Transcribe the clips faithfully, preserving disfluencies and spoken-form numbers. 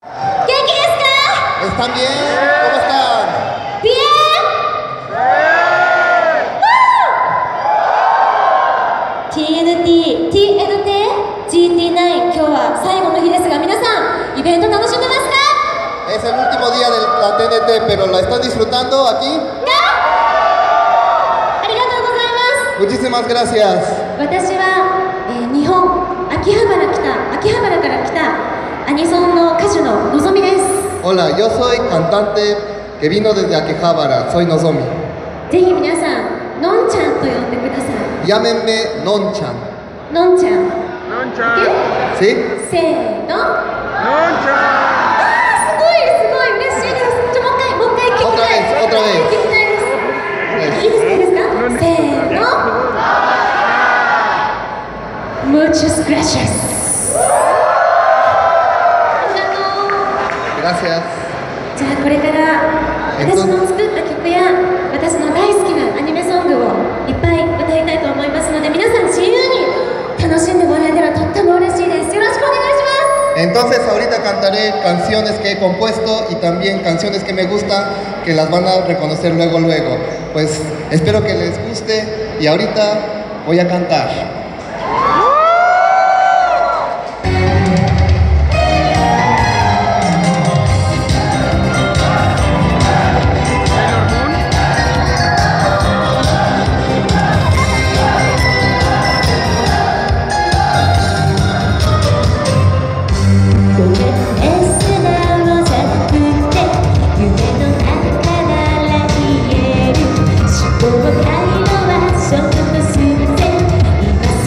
¿Están bien? ¿Cómo están? Bien!ティーエヌティー、ティーエヌティー、ジーティーナイン、今日は最後の日ですが、皆さん、イベント楽しんでますか？ Es el último día de la T N T, pero ¿la están disfrutando aquí? ありがとうございます。 Muchísimas gracias. 私は、えー、日本、秋葉原来た、秋葉原から来たアニソンの歌手ののぞみです。 Hola, yo soy cantante que vino desde Akihabara, soy Nozomi. ぜひ皆さん、のんちゃんと呼んでください。 Llámenme Non-chan. のんちゃん。 のんちゃん。 ¿Sí? せーの。 のんちゃん。 あー、すごい、すごい嬉しいです。ちょ、もう一回、もう一回聞きたい。 Otra vez, otra vez. 聞きたいです。いいですか、いいですか。せーの。Muchas gracias. ありがとう。 Gracias. じゃあこれから私の作った曲や私の大好きなアニメソングをいっぱい歌いたいと思いますので、皆さん自由に楽しんでもらえたらとっても嬉しいです。よろしくお願いします。 Entonces ahorita cantaré canciones que he compuesto y también canciones que me gustan, que las van a reconocer luego luego. Pues espero que les guste y ahorita voy a cantar. Bye.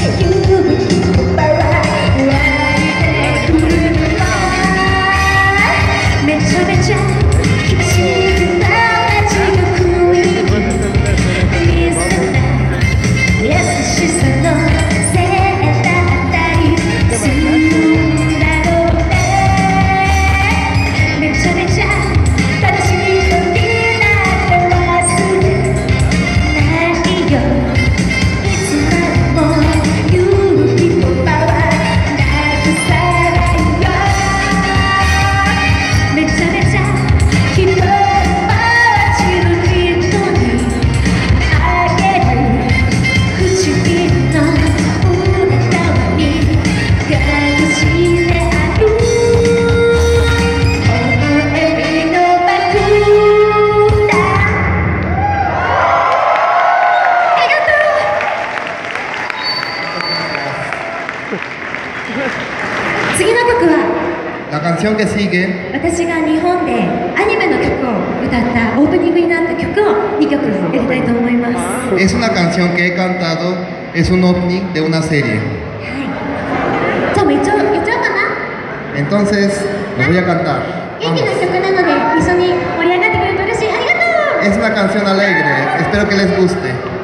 La canción que sigue 私が日本でアニメの曲を歌ったオープニングになった曲をにきょくやりたいと思います。 es una canción que he cantado, es un opening de una serie. はい。じゃあもう一応言っちゃおうかな。 Entonces, lo voy a cantar. 元気な曲なので一緒に盛り上がってくれると嬉しい。ありがとう。 Es una canción alegre, espero que les guste.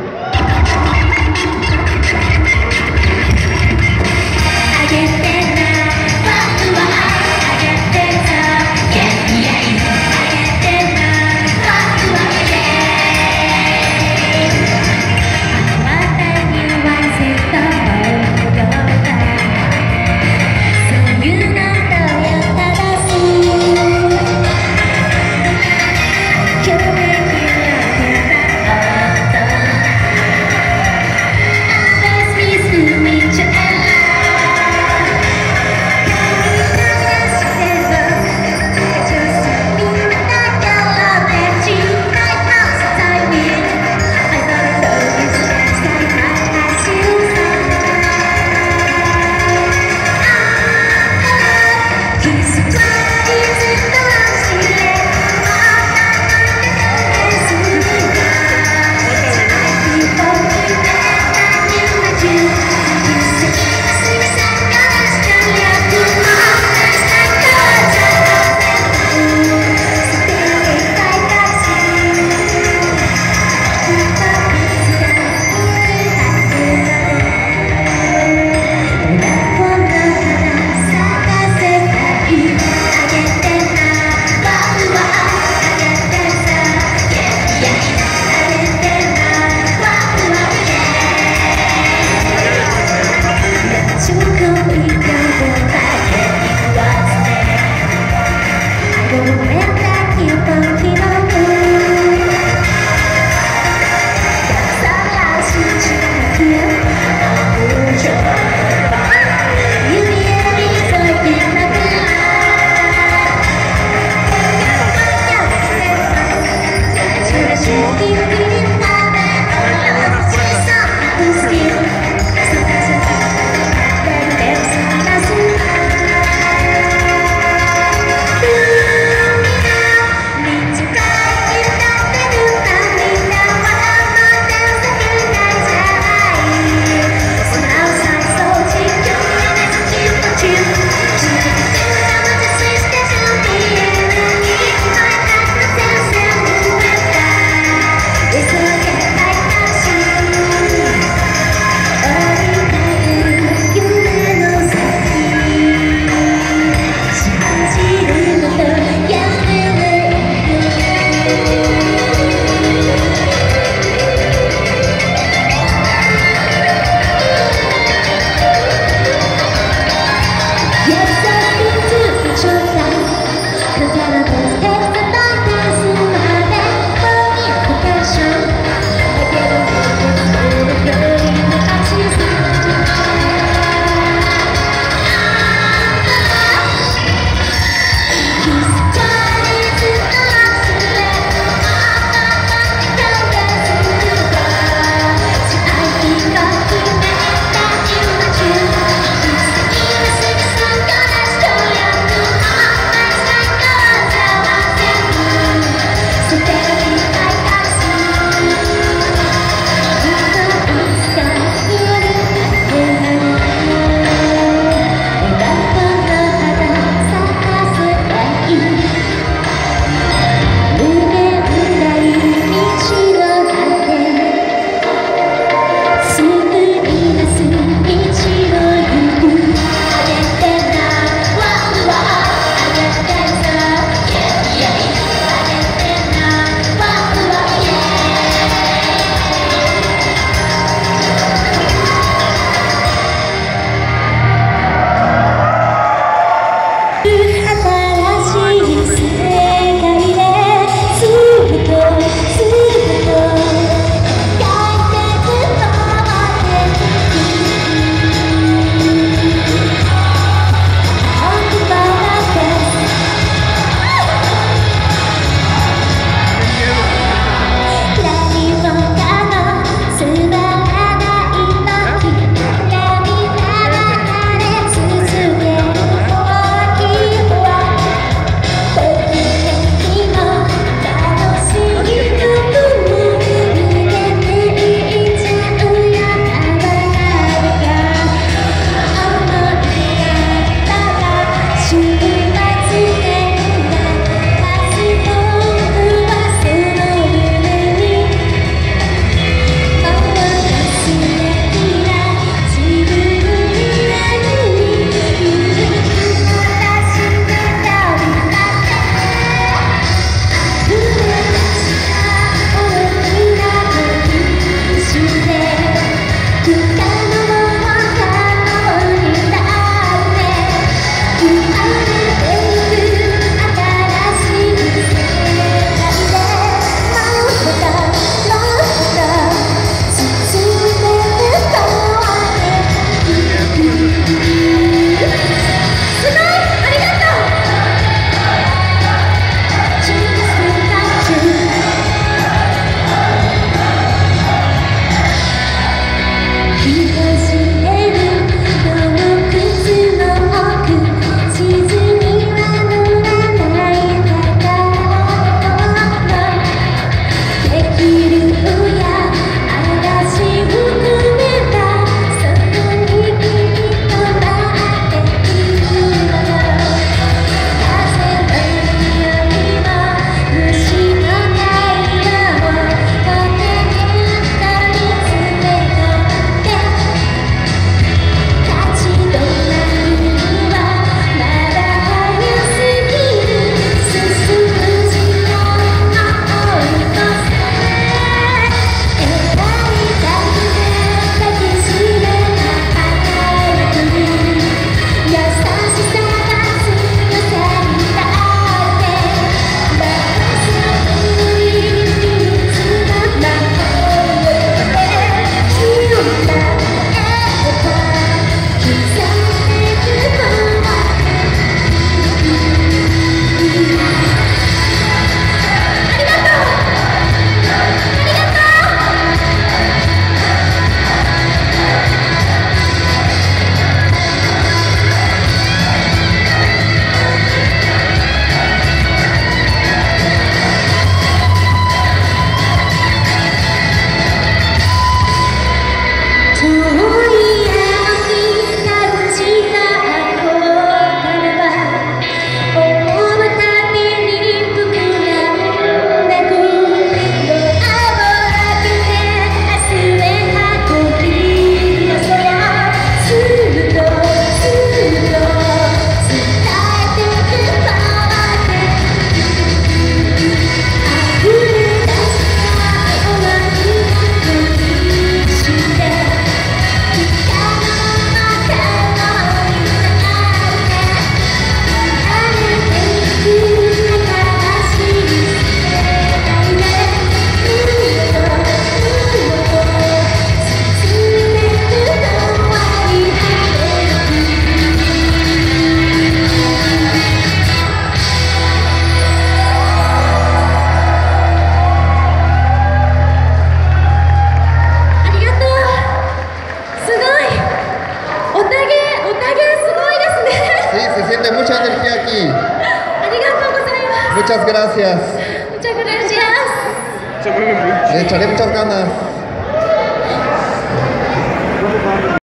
Muchas gracias. Muchas gracias. Le echaré muchas ganas.